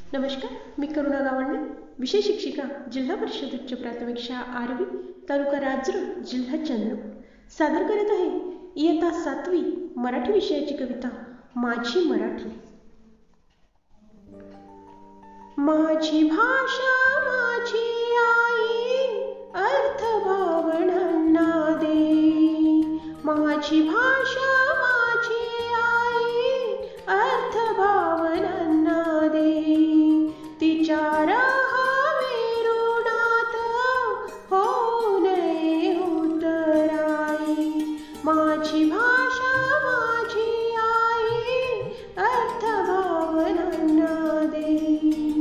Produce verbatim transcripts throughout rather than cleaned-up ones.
नमस्कार, मी करुणा गावंडे, विषय शिक्षिका, जिल्हा परिषद उच्च प्राथमिक शाळा आरवी, तालुका राजूर, जिल्हा चंद्रपूर. सादर करत आहे इयत्ता सातवी मराठी विषयाची कविता माझी मराठी. माझी भाषा माझी आई अर्थ भावनांना दे. माझी भाषा माझी आई अर्थ भावनांना दे. तिच्या रहावे ऋणात होऊ नये उतराई. माझी भाषा माझी आई अर्थ भावनांना दे.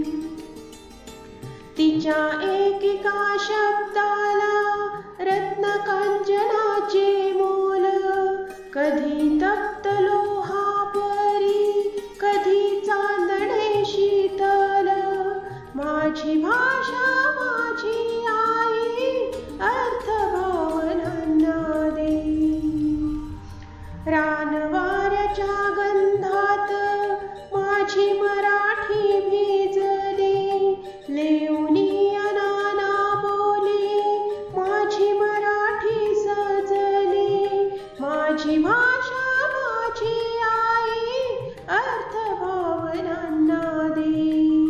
तिच्या एकेका शब्दाला रत्नकांचनाचे मोल. कधी तप्त लोहापरी कधी चांदणे शीतल. माझी भाषा माझी आई अर्थ भावनांना दे. रानवाऱ्याच्या गंधात माझी मराठी भिजली. लेवणी नाना बोली माझी मराठी सजली. माझी भाषा माझी आई अर्थ भावनांना दे.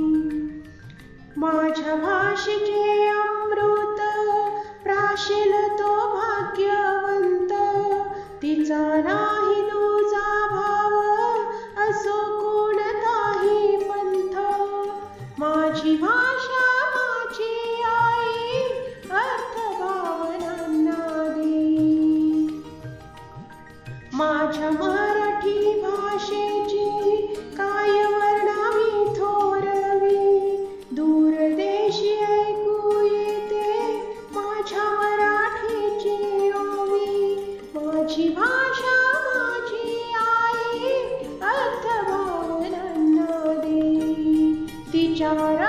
माझ्या भाषेचे अमृत प्राशील तो भाग्यवंत. तिचा नाही तुझा भाव असो कोणताही पंथ. माझी भाषा माझी आई अर्थ भावनांना दे. माझ्या मराठी भाषेची काय वर्णावी थोरवी. दूरदेशी ऐकू येते माझ्या मराठीची ओवी. माझी भाषा माझी आई अर्थ भावनांना दे. तिच्या